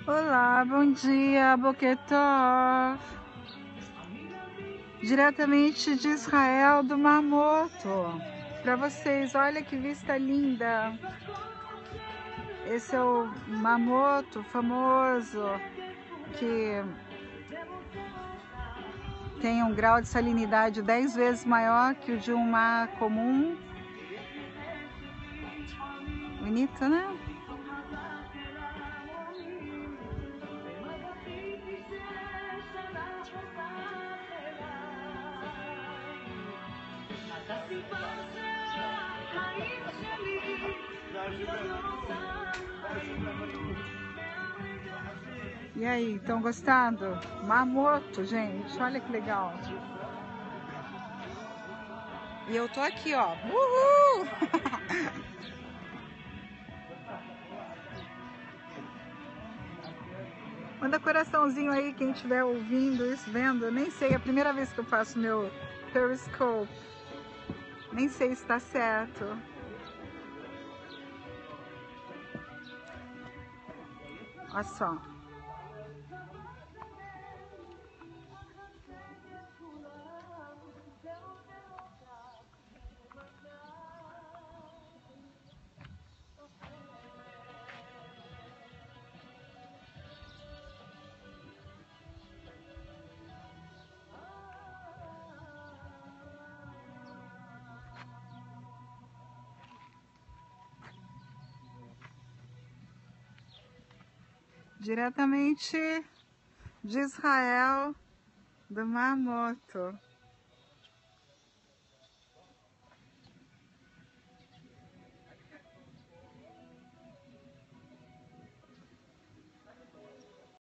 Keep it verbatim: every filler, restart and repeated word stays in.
Olá, bom dia, Boker Tov. Diretamente de Israel, do Mar Morto. Para vocês, olha que vista linda. Esse é o Mar Morto famoso, que tem um grau de salinidade dez vezes maior que o de um mar comum. Bonito, né? E aí, estão gostando? Mar Morto, gente, olha que legal. E eu tô aqui, ó. Uhul! Manda coraçãozinho aí quem estiver ouvindo isso, vendo. Eu nem sei, é a primeira vez que eu faço meu Periscope. Nem sei se está certo. Olha só. Diretamente de Israel, do Mar Morto.